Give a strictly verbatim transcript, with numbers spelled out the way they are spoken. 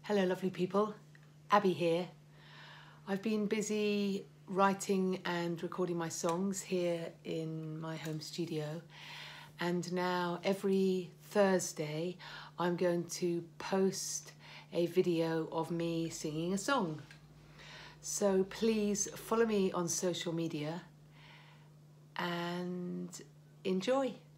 Hello lovely people, Abby here. I've been busy writing and recording my songs here in my home studio, and now every Thursday I'm going to post a video of me singing a song. So please follow me on social media and enjoy.